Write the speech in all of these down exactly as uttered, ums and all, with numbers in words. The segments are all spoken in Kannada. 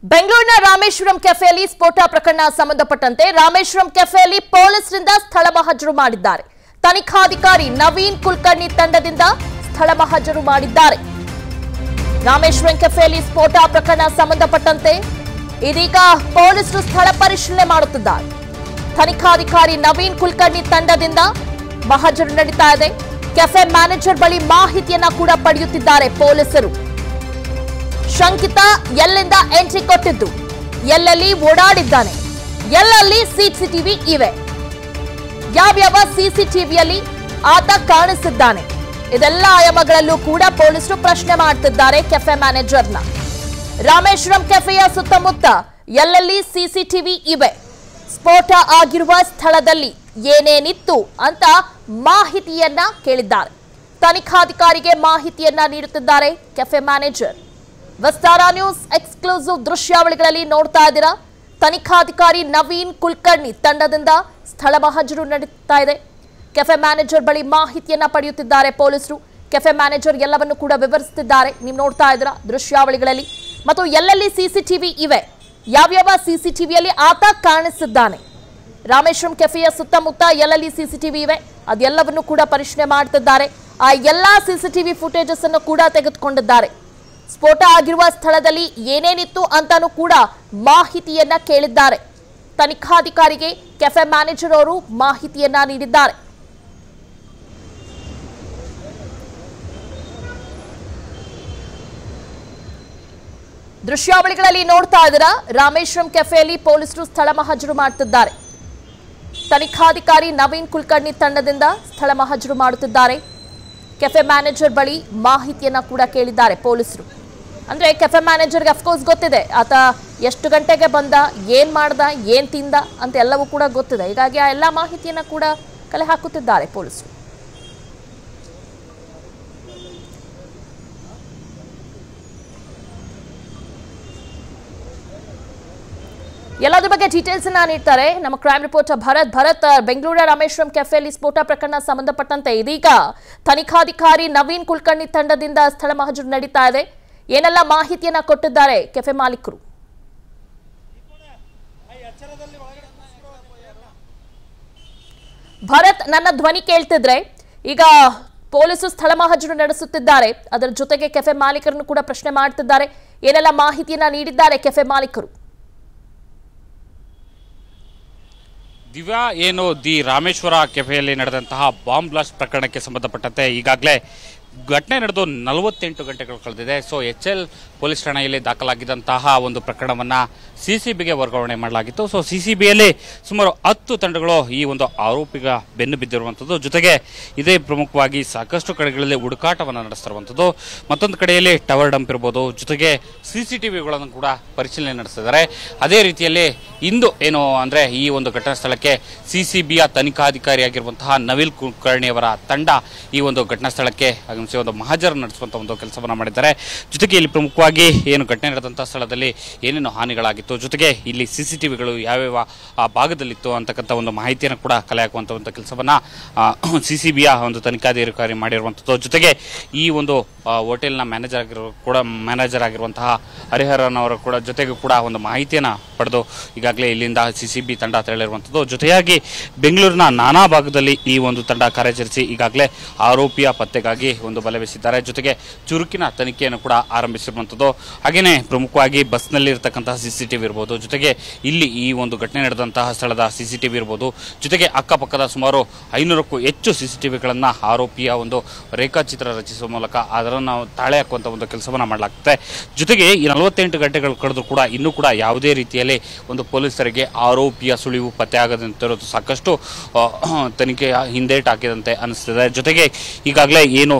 ಬೆಂಗಳೂರಿನ ರಾಮೇಶ್ವರಂ ಕೆಫೆಯಲ್ಲಿ ಸ್ಫೋಟ ಪ್ರಕರಣ ಸಂಬಂಧಪಟ್ಟಂತೆ ರಾಮೇಶ್ವರಂ ಕೆಫೆಯಲ್ಲಿ ಪೊಲೀಸರಿಂದ ಸ್ಥಳ ಮಹಜರು ಮಾಡಿದ್ದಾರೆ. ತನಿಖಾಧಿಕಾರಿ ನವೀನ್ ಕುಲಕರ್ಣಿ ತಂಡದಿಂದ ಸ್ಥಳ ಮಹಜರು ಮಾಡಿದ್ದಾರೆ. ರಾಮೇಶ್ವರಂ ಕೆಫೆಯಲ್ಲಿ ಸ್ಫೋಟ ಪ್ರಕರಣ ಸಂಬಂಧಪಟ್ಟಂತೆ ಇದೀಗ ಪೊಲೀಸರು ಸ್ಥಳ ಪರಿಶೀಲನೆ ಮಾಡುತ್ತಿದ್ದಾರೆ. ತನಿಖಾಧಿಕಾರಿ ನವೀನ್ ಕುಲಕರ್ಣಿ ತಂಡದಿಂದ ಮಹಜರು ನಡೀತಾ ಇದೆ. ಕೆಫೆ ಮ್ಯಾನೇಜರ್ ಬಳಿ ಮಾಹಿತಿಯನ್ನ ಕೂಡ ಪಡೆಯುತ್ತಿದ್ದಾರೆ ಪೊಲೀಸರು. ಶಂಕಿತ ಎಲ್ಲಿಂದ ಎಂಟ್ರಿ ಕೊಟ್ಟಿದ್ದು, ಎಲ್ಲೆಲ್ಲಿ ಓಡಾಡಿದ್ದಾನೆ, ಎಲ್ಲೆಲ್ಲಿ ಸಿಸಿಟಿವಿ ಇವೆ, ಯಾವ್ಯಾವ ಸಿಸಿಟಿವಿಯಲ್ಲಿ ಆತ ಕಾಣಿಸಿದ್ದಾನೆ, ಇದೆಲ್ಲ ಆಯಾಮಗಳಲ್ಲೂ ಕೂಡ ಪೊಲೀಸರು ಪ್ರಶ್ನೆ ಮಾಡ್ತಿದ್ದಾರೆ ಕೆಫೆ ಮ್ಯಾನೇಜರ್ನ. ರಾಮೇಶ್ವರಂ ಕೆಫೆಯ ಸುತ್ತಮುತ್ತ ಎಲ್ಲೆಲ್ಲಿ ಸಿಸಿಟಿವಿ ಇವೆ, ಸ್ಫೋಟ ಆಗಿರುವ ಸ್ಥಳದಲ್ಲಿ ಏನೇನಿತ್ತು ಅಂತ ಮಾಹಿತಿಯನ್ನ ಕೇಳಿದ್ದಾರೆ. ತನಿಖಾಧಿಕಾರಿಗೆ ಮಾಹಿತಿಯನ್ನ ನೀಡುತ್ತಿದ್ದಾರೆ cafe manager. Vistara news exclusive ದೃಶ್ಯಾವಳಿಗಳಲ್ಲಿ ನೋಡ್ತಾ ಇದ್ದೀರಾ. ತನಿಖಾಧಿಕಾರಿ ನವೀನ್ ಕುಲಕರ್ಣಿ ತಂಡದಿಂದ ಸ್ಥಳ ಮಹಜರು ನಡೆಯುತ್ತಾ ಇದೆ. ಕೆಫೆ ಮ್ಯಾನೇಜರ್ ಬಳಿ ಮಾಹಿತಿಯನ್ನ ಪಡೆಯುತ್ತಿದ್ದಾರೆ ಪೊಲೀಸರು. ಕೆಫೆ ಮ್ಯಾನೇಜರ್ ಎಲ್ಲವನ್ನು ಕೂಡ ವಿವರಿಸುತ್ತಿದ್ದಾರೆ. ನೀವು ನೋಡ್ತಾ ಇದ್ದೀರಾ ದೃಶ್ಯಾವಳಿಗಳಲ್ಲಿ. ಮತ್ತು ಎಲ್ಲೆಲ್ಲಿ ಸಿಸಿಟಿವಿ ಇವೆ, ಯಾವ್ಯಾವ ಸಿಸಿಟಿವಿಯಲ್ಲಿ ಆತ ಕಾಣಿಸಿದ್ದಾನೆ, ರಾಮೇಶ್ವರಂ ಕೆಫೆಯ ಸುತ್ತಮುತ್ತ ಎಲ್ಲೆಲ್ಲಿ ಸಿಸಿಟಿವಿ ಇವೆ ಅದೆಲ್ಲವನ್ನು ಕೂಡ ಪರಿಶೀಲನೆ ಮಾಡ್ತಿದ್ದಾರೆ. ಆ ಎಲ್ಲಾ ಸಿಸಿಟಿವಿ ಫುಟೇಜಸ್ ಅನ್ನು ಕೂಡ ತೆಗೆದುಕೊಂಡಿದ್ದಾರೆ. ಸ್ಫೋಟ ಆಗಿರುವ ಸ್ಥಳದಲ್ಲಿ ಏನೇನಿತ್ತು ಅಂತಾನೂ ಕೂಡ ಮಾಹಿತಿಯನ್ನ ಕೇಳಿದ್ದಾರೆ. ತನಿಖಾಧಿಕಾರಿಗೆ ಕೆಫೆ ಮ್ಯಾನೇಜರ್ ಅವರು ಮಾಹಿತಿಯನ್ನ ನೀಡಿದ್ದಾರೆ. ದೃಶ್ಯಾವಳಿಗಳಲ್ಲಿ ನೋಡ್ತಾ ಇದ್ದೀರಾ. ರಾಮೇಶ್ವರಂ ಕೆಫೆಯಲ್ಲಿ ಪೊಲೀಸರು ಸ್ಥಳ ಮಹಜರು ಮಾಡುತ್ತಿದ್ದಾರೆ. ತನಿಖಾಧಿಕಾರಿ ನವೀನ್ ಕುಲಕರ್ಣಿ ತಂಡದಿಂದ ಸ್ಥಳ ಮಹಜರು ಮಾಡುತ್ತಿದ್ದಾರೆ. ಕೆಫೆ ಮ್ಯಾನೇಜರ್ ಬಳಿ ಮಾಹಿತಿಯನ್ನ ಕೂಡ ಕೇಳಿದ್ದಾರೆ ಪೊಲೀಸರು. ಅಂದ್ರೆ ಕೆಫೆ ಮ್ಯಾನೇಜರ್ಗೆ ಅಫ್ಕೋರ್ಸ್ ಗೊತ್ತಿದೆ ಆತ ಎಷ್ಟು ಗಂಟೆಗೆ ಬಂದ, ಏನ್ ಮಾಡ್ದ, ಏನ್ ತಿಂದ ಅಂತ ಎಲ್ಲವೂ ಕೂಡ ಗೊತ್ತಿದೆ. ಹೀಗಾಗಿ ಆ ಎಲ್ಲ ಮಾಹಿತಿಯನ್ನ ಕೂಡ ಕಲೆ ಹಾಕುತ್ತಿದ್ದಾರೆ ಪೊಲೀಸರು. ಎಲ್ಲದ್ರ ಬಗ್ಗೆ ಡೀಟೇಲ್ಸ್ ಅನ್ನ ನೀಡ್ತಾರೆ ನಮ್ಮ ಕ್ರೈಮ್ ರಿಪೋರ್ಟರ್ ಭರತ್. ಭರತ್, ಬೆಂಗಳೂರಿನ ರಾಮೇಶ್ವರಂ ಕೆಫೆಯಲ್ಲಿ ಸ್ಫೋಟ ಪ್ರಕರಣ ಸಂಬಂಧಪಟ್ಟಂತೆ ಇದೀಗ ತನಿಖಾಧಿಕಾರಿ ನವೀನ್ ಕುಲಕರ್ಣಿ ತಂಡದಿಂದ ಸ್ಥಳ ಮಹಜರು ನಡೀತಾ ಇದೆ. ಏನೆಲ್ಲ ಮಾಹಿತಿಯನ್ನ ಕೊಟ್ಟಿದ್ದಾರೆ ಕೆಫೆ ಮಾಲೀಕರು? ಭರತ್, ನನ್ನ ಧ್ವನಿ ಕೇಳ್ತಿದ್ರೆ ಈಗ ಪೊಲೀಸರು ಸ್ಥಳ ಮಹಜರು ನಡೆಸುತ್ತಿದ್ದಾರೆ. ಅದರ ಜೊತೆಗೆ ಕೆಫೆ ಮಾಲೀಕರನ್ನು ಕೂಡ ಪ್ರಶ್ನೆ ಮಾಡ್ತಿದ್ದಾರೆ. ಏನೆಲ್ಲ ಮಾಹಿತಿಯನ್ನ ನೀಡಿದ್ದಾರೆ ಕೆಫೆ ಮಾಲೀಕರು? ದಿವ್ಯಾ, ಏನು ದಿ ರಾಮೇಶ್ವರ ಕೆಫೆಯಲ್ಲಿ ನಡೆದಂತಹ ಬಾಂಬ್ ಬ್ಲಾಸ್ಟ್ ಪ್ರಕರಣಕ್ಕೆ ಸಂಬಂಧಪಟ್ಟಂತೆ ಈಗಾಗಲೇ ಘಟನೆ ನಡೆದು ನಲವತ್ತೆಂಟು ಗಂಟೆಗಳು ಕಳೆದಿದೆ. ಸೊ ಎಚ್ ಎಲ್ ಪೊಲೀಸ್ ಠಾಣೆಯಲ್ಲಿ ದಾಖಲಾಗಿದ್ದಂತಹ ಒಂದು ಪ್ರಕರಣವನ್ನು ಸಿ ಸಿ ಬಿಗೆ ವರ್ಗಾವಣೆ ಮಾಡಲಾಗಿತ್ತು. ಸೊ ಸಿ ಸಿ ಬಿಯಲ್ಲಿ ಸುಮಾರು ಹತ್ತು ತಂಡಗಳು ಈ ಒಂದು ಆರೋಪಿಗ ಬೆನ್ನು ಬಿದ್ದಿರುವಂಥದ್ದು. ಜೊತೆಗೆ ಇದೇ ಪ್ರಮುಖವಾಗಿ ಸಾಕಷ್ಟು ಕಡೆಗಳಲ್ಲಿ ಹುಡುಕಾಟವನ್ನು ನಡೆಸ್ತಿರುವಂಥದ್ದು. ಮತ್ತೊಂದು ಕಡೆಯಲ್ಲಿ ಟವರ್ ಡಂಪ್ ಇರ್ಬೋದು, ಜೊತೆಗೆ ಸಿ ಸಿ ಟಿ ವಿಗಳನ್ನು ಕೂಡ ಪರಿಶೀಲನೆ ನಡೆಸ್ತಿದ್ದಾರೆ. ಅದೇ ರೀತಿಯಲ್ಲಿ ಇಂದು ಏನು ಅಂದರೆ ಈ ಒಂದು ಘಟನಾ ಸ್ಥಳಕ್ಕೆ ಸಿ ಸಿ ಬಿಯ ತನಿಖಾಧಿಕಾರಿಯಾಗಿರುವಂತಹ ನವೀನ್ ಕುಲಕರ್ಣಿಯವರ ತಂಡ ಈ ಒಂದು ಘಟನಾ ಸ್ಥಳಕ್ಕೆ ಆಗಮಿಸಿ ಒಂದು ಮಹಜರು ನಡೆಸುವಂಥ ಒಂದು ಕೆಲಸವನ್ನು ಮಾಡಿದ್ದಾರೆ. ಜೊತೆಗೆ ಇಲ್ಲಿ ಪ್ರಮುಖವಾಗಿ ಏನು ಘಟನೆ ನಡೆದಂಥ ಸ್ಥಳದಲ್ಲಿ ಏನೇನು ಹಾನಿಗಳಾಗಿತ್ತು, ಜೊತೆಗೆ ಇಲ್ಲಿ ಸಿ ಸಿ ಟಿ ವಿಗಳು ಯಾವ್ಯಾವ ಆ ಭಾಗದಲ್ಲಿತ್ತು ಅಂತಕ್ಕಂಥ ಒಂದು ಮಾಹಿತಿಯನ್ನು ಕೂಡ ಕಲೆ ಹಾಕುವಂಥ ಒಂದು ಕೆಲಸವನ್ನು ಸಿ ಸಿ ಬಿಯ ಒಂದು ತನಿಖಾಧಿಕಾರಿ ಮಾಡಿರುವಂಥದ್ದು. ಜೊತೆಗೆ ಈ ಒಂದು ಹೋಟೆಲ್ನ ಮ್ಯಾನೇಜರ್ ಆಗಿರೋ ಕೂಡ ಮ್ಯಾನೇಜರ್ ಆಗಿರುವಂತಹ ಹರಿಹರನ್ ಅವರ ಕೂಡ ಜೊತೆಗೂ ಕೂಡ ಒಂದು ಮಾಹಿತಿಯನ್ನು ಪಡೆದು ಈಗಾಗಲೇ ಇಲ್ಲಿಂದ ಸಿ ಸಿ ಬಿ ತಂಡ ತೆರಳಿರುವಂಥದ್ದು. ಜೊತೆಯಾಗಿ ಬೆಂಗಳೂರಿನ ನಾನಾ ಭಾಗದಲ್ಲಿ ಈ ಒಂದು ತಂಡ ಕಾರ್ಯಾಚರಿಸಿ ಈಗಾಗಲೇ ಆರೋಪಿಯ ಪತ್ತೆಗಾಗಿ ಒಂದು ಬಲೆ ಬೀಸಿದ್ದಾರೆ. ಜೊತೆಗೆ ಚುರುಕಿನ ತನಿಖೆಯನ್ನು ಕೂಡ ಆರಂಭಿಸಿರುವಂಥದ್ದು. ಹಾಗೆಯೇ ಪ್ರಮುಖವಾಗಿ ಬಸ್ನಲ್ಲಿ ಇರತಕ್ಕಂತಹ ಸಿ ಸಿ ಟಿ ವಿ ಇರ್ಬೋದು, ಜೊತೆಗೆ ಇಲ್ಲಿ ಈ ಒಂದು ಘಟನೆ ನಡೆದಂತಹ ಸ್ಥಳದ ಸಿ ಸಿ ಟಿ ವಿ ಇರ್ಬೋದು, ಜೊತೆಗೆ ಅಕ್ಕಪಕ್ಕದ ಸುಮಾರು ಐನೂರಕ್ಕೂ ಹೆಚ್ಚು ಸಿ ಸಿ ಟಿ ವಿಗಳನ್ನು ಆರೋಪಿಯ ಒಂದು ರೇಖಾಚಿತ್ರ ರಚಿಸುವ ಮೂಲಕ ಅದನ್ನು ತಾಳೆ ಹಾಕುವಂಥ ಒಂದು ಕೆಲಸವನ್ನು ಮಾಡಲಾಗುತ್ತೆ. ಜೊತೆಗೆ ಈ ನಲವತ್ತೆಂಟು ಗಂಟೆಗಳು ಕಳೆದು ಕೂಡ ಇನ್ನೂ ಕೂಡ ಯಾವುದೇ ರೀತಿಯಲ್ಲಿ ಒಂದು ಪೊಲೀಸರಿಗೆ ಆರೋಪಿಯ ಸುಳಿವು ಪತ್ತೆ ಆಗದಂತಿರೋದು ಸಾಕಷ್ಟು ತನಿಖೆಯ ಹಿಂದೇಟು ಹಾಕಿದಂತೆ ಅನಿಸ್ತಿದೆ. ಜೊತೆಗೆ ಈಗಾಗಲೇ ಏನು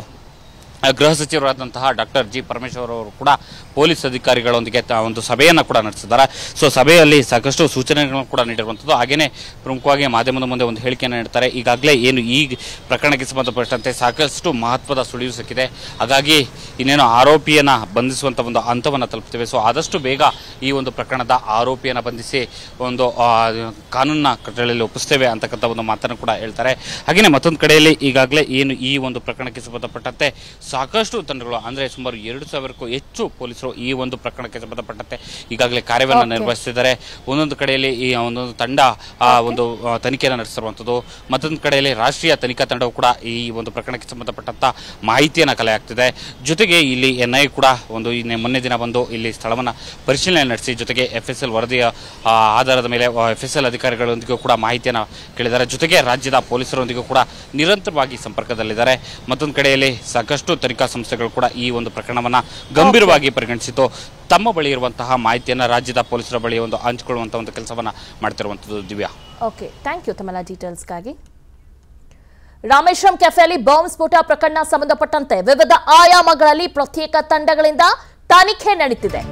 ಗೃಹ ಸಚಿವರಾದಂತಹ ಡಾಕ್ಟರ್ ಜಿ ಪರಮೇಶ್ವರ್ ಅವರು ಕೂಡ ಪೊಲೀಸ್ ಅಧಿಕಾರಿಗಳೊಂದಿಗೆ ಒಂದು ಸಭೆಯನ್ನು ಕೂಡ ನಡೆಸಿದ್ದಾರೆ. ಸೊ ಸಭೆಯಲ್ಲಿ ಸಾಕಷ್ಟು ಸೂಚನೆಗಳನ್ನು ಕೂಡ ನೀಡಿರುವಂಥದ್ದು. ಹಾಗೆಯೇ ಪ್ರಮುಖವಾಗಿ ಮಾಧ್ಯಮದ ಮುಂದೆ ಒಂದು ಹೇಳಿಕೆಯನ್ನು ನೀಡ್ತಾರೆ. ಈಗಾಗಲೇ ಏನು ಈ ಪ್ರಕರಣಕ್ಕೆ ಸಂಬಂಧಪಟ್ಟಂತೆ ಸಾಕಷ್ಟು ಮಹತ್ವದ ಸುಳಿವು ಸಿಕ್ಕಿದೆ, ಹಾಗಾಗಿ ಇನ್ನೇನು ಆರೋಪಿಯನ್ನು ಬಂಧಿಸುವಂಥ ಒಂದು ಹಂತವನ್ನು ತಲುಪ್ತೇವೆ. ಸೊ ಆದಷ್ಟು ಬೇಗ ಈ ಒಂದು ಪ್ರಕರಣದ ಆರೋಪಿಯನ್ನು ಬಂಧಿಸಿ ಒಂದು ಕಾನೂನಿನ ಕಟ್ಟಳೆಯಲ್ಲಿ ಒಪ್ಪಿಸ್ತೇವೆ ಅಂತಕ್ಕಂಥ ಒಂದು ಮಾತನ್ನು ಕೂಡ ಹೇಳ್ತಾರೆ. ಹಾಗೆಯೇ ಮತ್ತೊಂದು ಕಡೆಯಲ್ಲಿ ಈಗಾಗಲೇ ಏನು ಈ ಒಂದು ಪ್ರಕರಣಕ್ಕೆ ಸಂಬಂಧಪಟ್ಟಂತೆ ಸಾಕಷ್ಟು ತಂಡಗಳು ಅಂದರೆ ಸುಮಾರು ಎರಡು ಸಾವಿರಕ್ಕೂ ಹೆಚ್ಚು ಪೊಲೀಸರು ಈ ಒಂದು ಪ್ರಕರಣಕ್ಕೆ ಸಂಬಂಧಪಟ್ಟಂತೆ ಈಗಾಗಲೇ ಕಾರ್ಯವನ್ನು ನಿರ್ವಹಿಸುತ್ತಿದ್ದಾರೆ. ಒಂದೊಂದು ಕಡೆಯಲ್ಲಿ ಈ ಒಂದೊಂದು ತಂಡ ಆ ಒಂದು ತನಿಖೆಯನ್ನು ನಡೆಸಿರುವಂಥದ್ದು, ಮತ್ತೊಂದು ಕಡೆಯಲ್ಲಿ ರಾಷ್ಟ್ರೀಯ ತನಿಖಾ ತಂಡವು ಕೂಡ ಈ ಒಂದು ಪ್ರಕರಣಕ್ಕೆ ಸಂಬಂಧಪಟ್ಟಂತ ಮಾಹಿತಿಯನ್ನು ಕಲೆ ಹಾಕ್ತಿದೆ. ಜೊತೆಗೆ ಇಲ್ಲಿ ಎನ್ ಐ ಕೂಡ ಒಂದು ಮೊನ್ನೆ ದಿನ ಬಂದು ಇಲ್ಲಿ ಸ್ಥಳವನ್ನು ಪರಿಶೀಲನೆ ನಡೆಸಿ ಜೊತೆಗೆ ಎಫ್ ಎಸ್ ಎಲ್ ವರದಿಯ ಆಧಾರದ ಮೇಲೆ ಎಫ್ ಎಸ್ ಎಲ್ ಅಧಿಕಾರಿಗಳೊಂದಿಗೂ ಕೂಡ ಮಾಹಿತಿಯನ್ನು ಕೇಳಿದ್ದಾರೆ. ಜೊತೆಗೆ ರಾಜ್ಯದ ಪೊಲೀಸರೊಂದಿಗೂ ಕೂಡ ನಿರಂತರವಾಗಿ ಸಂಪರ್ಕದಲ್ಲಿದ್ದಾರೆ. ಮತ್ತೊಂದು ಕಡೆಯಲ್ಲಿ ಸಾಕಷ್ಟು ತನಿಖಾ ಸಂಸ್ಥೆಗಳು ಕೂಡ ಈ ಒಂದು ಪ್ರಕರಣವನ್ನು ಗಂಭೀರವಾಗಿ ಪರಿಗಣಿಸಿತು. ತಮ್ಮ ಬಳಿ ಇರುವಂತಹ ಮಾಹಿತಿಯನ್ನು ರಾಜ್ಯದ ಪೊಲೀಸರ ಬಳಿ ಒಂದು ಹಂಚಿಕೊಳ್ಳುವಂತಹ ಒಂದು ಕೆಲಸವನ್ನು ಮಾಡ್ತಿರುವಂಥದ್ದು. ದಿವ್ಯಾ, ಓಕೆ, ಥ್ಯಾಂಕ್ ಯು ತಮ್ಮೆಲ್ಲ ಡೀಟೇಲ್ಸ್ಗಾಗಿ. ರಾಮೇಶ್ವರಂ ಕೆಫೆಯಲ್ಲಿ ಬಾಂಬ್ ಸ್ಫೋಟ ಪ್ರಕರಣ ಸಂಬಂಧಪಟ್ಟಂತೆ ವಿವಿಧ ಆಯಾಮಗಳಲ್ಲಿ ಪ್ರತ್ಯೇಕ ತಂಡಗಳಿಂದ ತನಿಖೆ ನಡೆಯುತ್ತಿದೆ.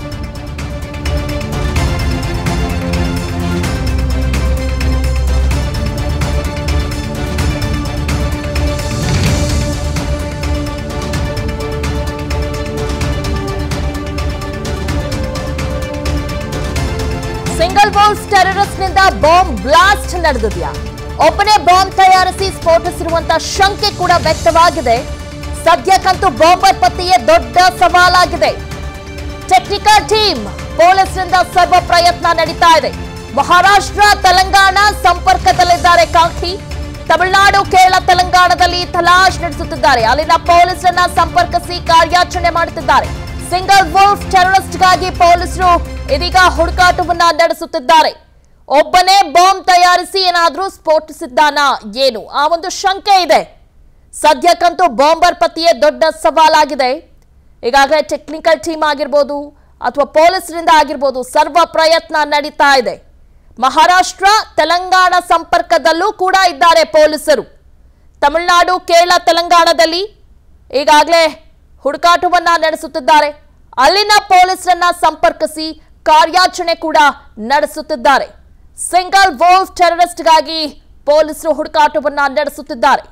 ಸಿಂಗಲ್ ಬಾಂಬ್ ಟೆರರಿಸ್ಟ್ ನಿಂದ ಬಾಂಬ್ ಬ್ಲಾಸ್ಟ್ ನಡೆದಿದೆಯಾ? ಒಬ್ಬನೇ ಬಾಂಬ್ ತಯಾರಿಸಿ ಸ್ಫೋಟಿಸಿರುವಂತಹ ಶಂಕೆ ಕೂಡ ವ್ಯಕ್ತವಾಗಿದೆ. ಸದ್ಯಕ್ಕಂತೂ ಬಾಂಬರ್ ಪತ್ತೆಯೇ ದೊಡ್ಡ ಸವಾಲಾಗಿದೆ. ಟೆಕ್ನಿಕಲ್ ಟೀಮ್ ಪೊಲೀಸರಿಂದ ಸರ್ವ ಪ್ರಯತ್ನ ನಡೀತಾ ಇದೆ. ಮಹಾರಾಷ್ಟ್ರ ತೆಲಂಗಾಣ ಸಂಪರ್ಕದಲ್ಲಿದ್ದಾರೆ ಕಾಕಿ. ತಮಿಳುನಾಡು ಕೇರಳ ತೆಲಂಗಾಣದಲ್ಲಿ ತಲಾಶ್ ನಡೆಸುತ್ತಿದ್ದಾರೆ. ಅಲ್ಲಿನ ಪೊಲೀಸರನ್ನ ಸಂಪರ್ಕಿಸಿ ಕಾರ್ಯಾಚರಣೆ ಮಾಡುತ್ತಿದ್ದಾರೆ. ಸಿಂಗಲ್ ವುಲ್ಫ್ ಟೆರರಿಸ್ಟ್ಗಾಗಿ ಪೊಲೀಸರು ಇದೀಗ ಹುಡುಕಾಟವನ್ನ ನಡೆಸುತ್ತಿದ್ದಾರೆ. ಒಬ್ಬನೇ ಬಾಂಬ್ ತಯಾರಿಸಿ ಏನಾದ್ರೂ ಸ್ಫೋಟಿಸಿದ್ದಾನಾ ಏನು ಆ ಒಂದು ಶಂಕೆ ಇದೆ. ಸದ್ಯಕ್ಕಂತೂ ಬಾಂಬರ್ ಪತ್ತೆಯೇ ದೊಡ್ಡ ಸವಾಲಾಗಿದೆ. ಈಗಾಗಲೇ ಟೆಕ್ನಿಕಲ್ ಟೀಮ್ ಆಗಿರ್ಬೋದು ಅಥವಾ ಪೊಲೀಸರಿಂದ ಆಗಿರ್ಬೋದು ಸರ್ವ ಪ್ರಯತ್ನ ನಡೀತಾ ಇದೆ. ಮಹಾರಾಷ್ಟ್ರ ತೆಲಂಗಾಣ ಸಂಪರ್ಕದಲ್ಲೂ ಕೂಡ ಇದ್ದಾರೆ ಪೊಲೀಸರು. ತಮಿಳುನಾಡು ಕೇರಳ ತೆಲಂಗಾಣದಲ್ಲಿ ಈಗಾಗಲೇ ಹುಡುಕಾಟವನ್ನ ನಡೆಸುತ್ತಿದ್ದಾರೆ. ಅಲ್ಲಿನ ಪೊಲೀಸರನ್ನ ಸಂಪರ್ಕಿಸಿ ಕಾರ್ಯಾಚರಣೆ ಕೂಡ ನಡೆಸುತ್ತಿದ್ದಾರೆ. ಸಿಂಗಲ್ ವುಲ್ಫ್ ಟೆರರಿಸ್ಟ್ಗಾಗಿ ಪೊಲೀಸರು ಹುಡುಕಾಟವನ್ನ ನಡೆಸುತ್ತಿದ್ದಾರೆ.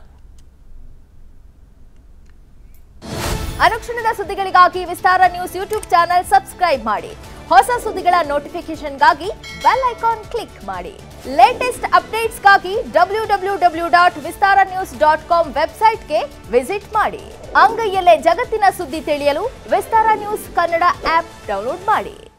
ಅನುಕ್ಷಣದ ಸುದ್ದಿಗಳಿಗಾಗಿ Vistara news YouTube channel subscribe ಮಾಡಿ. ಹೊಸ ಸುದ್ದಿಗಳ ನೋಟಿಫಿಕೇಶನ್ಗಾಗಿ ಬೆಲ್ ಐಕಾನ್ ಕ್ಲಿಕ್ ಮಾಡಿ. ಲೇಟೆಸ್ಟ್ ಅಪ್ಡೇಟ್ಸ್ಗಾಗಿ W W W dot Vistara news dot com ವೆಬ್ಸೈಟ್ಗೆ ವಿಸಿಟ್ ಮಾಡಿ. ಅಂಗೈಯಲ್ಲೇ ಜಗತ್ತಿನ ಸುದ್ದಿ ತಿಳಿಯಲು Vistara news Kannada app download ಮಾಡಿ.